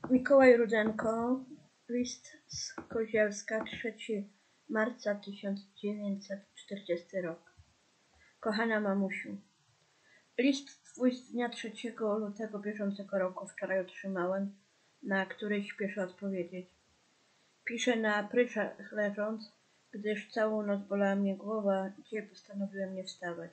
Mikołaj Rudenko, list z Kozielska, 3 marca 1940 rok. Kochana mamusiu, list twój z dnia 3 lutego bieżącego roku wczoraj otrzymałem, na który śpieszę odpowiedzieć. Piszę na pryczach leżąc, gdyż całą noc bolała mnie głowa, dzisiaj postanowiłem nie wstawać.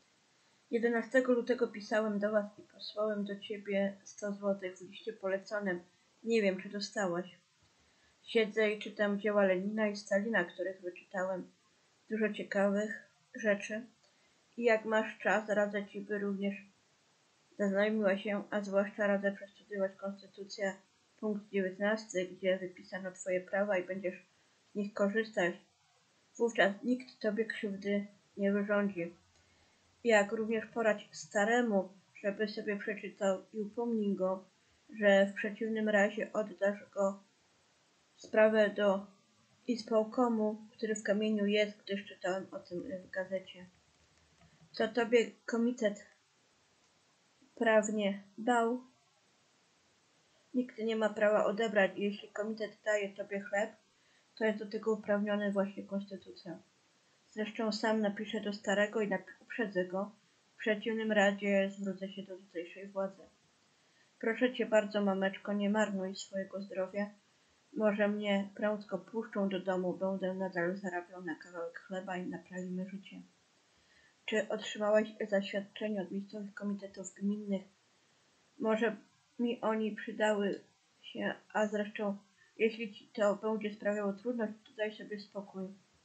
11 lutego pisałem do was i posłałem do ciebie 100 złotych w liście poleconym. Nie wiem, czy dostałaś. Siedzę i czytam dzieła Lenina i Stalina, których wyczytałem. Dużo ciekawych rzeczy. I jak masz czas, radzę ci, by również zaznajomiła się, a zwłaszcza radzę przestudiować Konstytucję, punkt 19, gdzie wypisano twoje prawa i będziesz z nich korzystać. Wówczas nikt tobie krzywdy nie wyrządzi. Jak również poradź staremu, żeby sobie przeczytał i upomnij go, że w przeciwnym razie oddasz go sprawę do ispołkomu, który w kamieniu jest, gdyż czytałem o tym w gazecie. Co tobie komitet prawnie dał, nikt nie ma prawa odebrać. Jeśli komitet daje tobie chleb, to jest do tego uprawniony właśnie konstytucja. Zresztą sam napiszę do starego i uprzedzę go. W przeciwnym razie zwrócę się do tutejszej władzy. Proszę cię bardzo, mameczko, nie marnuj swojego zdrowia. Może mnie prędko puszczą do domu, będę nadal zarabiał na kawałek chleba i naprawimy życie. Czy otrzymałaś zaświadczenie od miejscowych komitetów gminnych? Może mi oni przydały się, a zresztą, jeśli ci to będzie sprawiało trudność, to daj sobie spokój.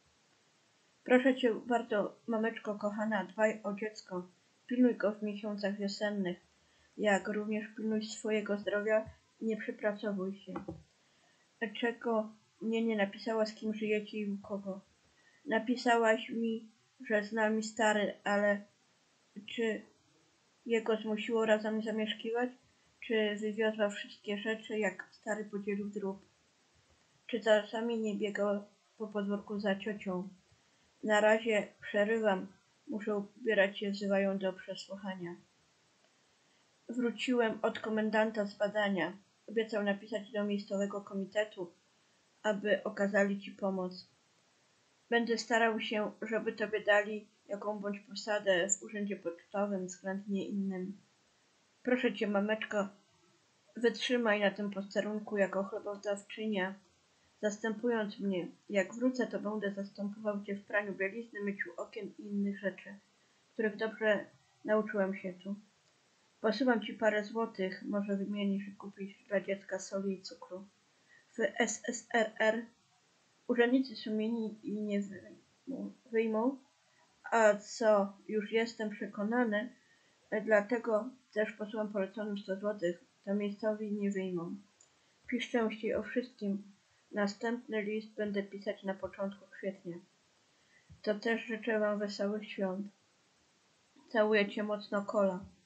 Proszę cię bardzo, mameczko kochana, dbaj o dziecko, pilnuj go w miesiącach wiosennych, jak również pilnuj swojego zdrowia i nie przepracowuj się. Dlaczego mnie nie napisała, z kim żyjecie i u kogo? Napisałaś mi, że z nami stary, ale czy jego zmusiło razem zamieszkiwać? Czy wywiozła wszystkie rzeczy, jak stary podzielił drób? Czy czasami nie biegał po podwórku za ciocią? Na razie przerywam, muszę ubierać się, wzywają do przesłuchania. Wróciłem od komendanta z badania. Obiecał napisać do miejscowego komitetu, aby okazali ci pomoc. Będę starał się, żeby tobie dali jaką bądź posadę w urzędzie pocztowym, względnie innym. Proszę cię, mameczko, wytrzymaj na tym posterunku jako chlebodawczynia, zastępując mnie. Jak wrócę, to będę zastępował cię w praniu bielizny, myciu okien i innych rzeczy, których dobrze nauczyłem się tu. Posyłam ci parę złotych, może wymienisz i kupisz dla dziecka soli i cukru. W SSRR urzędnicy sumieni i nie wyjmą, a co już jestem przekonany, dlatego też posyłam poleconym 100 złotych, to miejscowi nie wyjmą. Pisz częściej o wszystkim. Następny list będę pisać na początku kwietnia. To też życzę wam wesołych świąt. Całuję cię mocno, Kola.